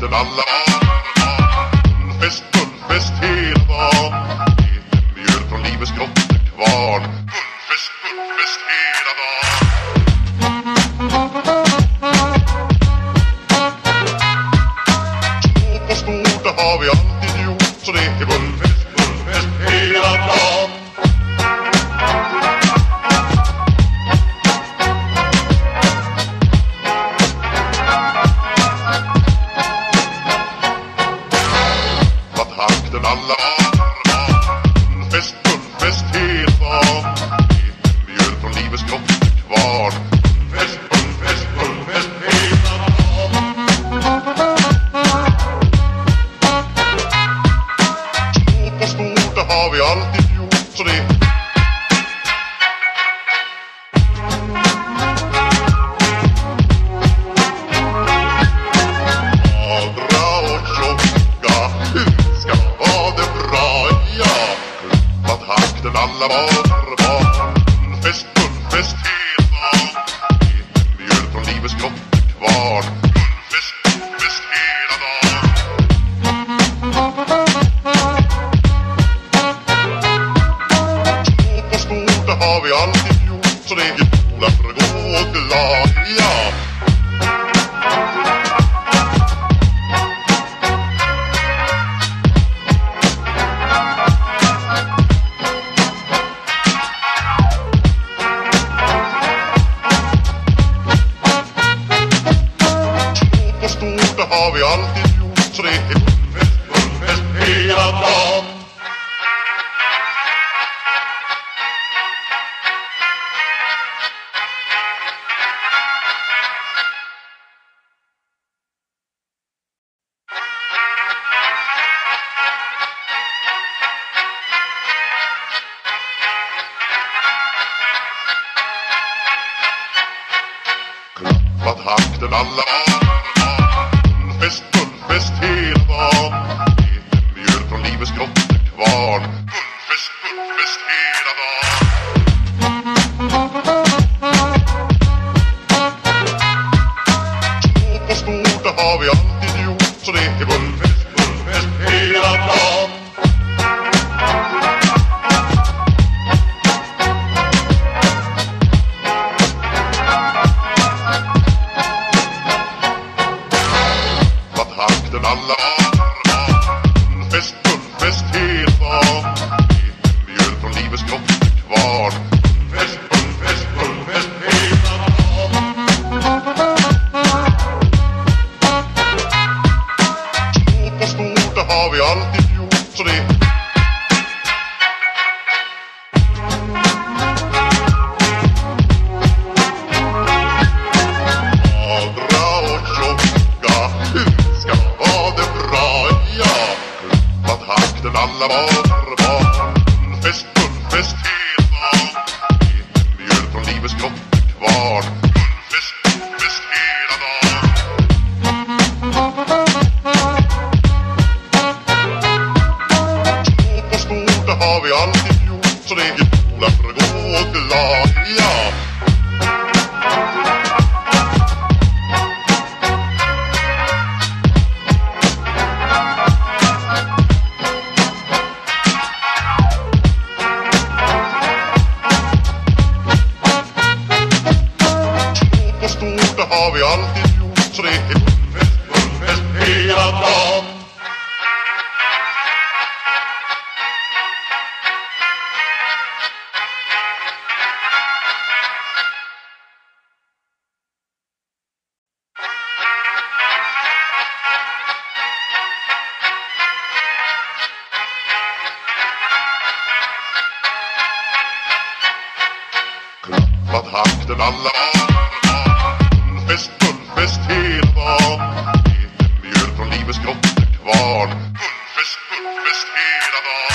takten alla Fullfest hela dagen. Mjöl från livets grottekvarn. Fullfest hela dagen. Stort och stort, det har vi alltid gjort. Så det är fullfest hela dagen. Alla fullfest hela dagen. Mjöl från livets grottekvarn. Fullfest hela dagen. Stort och stort, det har vi alltid gjort. Så det magra och tjocka ska vara det bra, ja. Klappat hakten alla barn. Fullfest hela dagen. Mjöl från livets grottekvarn. Fullfest hela dagen. Stort och stort, det har vi alltid gjort. Så det är goda för att gå glad, ja. Det har vi alltid gjort, så det är fullfest hela dagen. Klappat hakten alla Fullfest hela dagen. Mjöl från livets grottekvarn. Fullfest hela dagen. Stort och stort, det har vi alltid gjort. Så det är fullfest hela dagen. Alla fullfest hela dagen. Mjöl från livets grottekvarn. Fullfest hela dagen. Stort och stort, det har vi alltid gjort. Så det magra och tjocka ska vara det bra, ja. Klappat hakten alla barn. Fullfest hela dagen. Mjöl från livets grottekvarn. Fullfest hela dagen. Stort och stort, det har vi alltid gjort. Så det är goda för att gå glad, ja. Det har vi alltid gjort, så det är fullfest hela dagen. Klappat hakten alla Fullfest hela dagen. Mjöl från livets grottekvarn. Fullfest hela dagen.